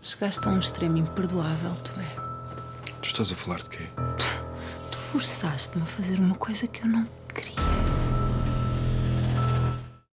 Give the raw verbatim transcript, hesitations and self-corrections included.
Chegaste a um extremo imperdoável, tu é. Tu estás a falar de quê? Tu forçaste-me a fazer uma coisa que eu não queria.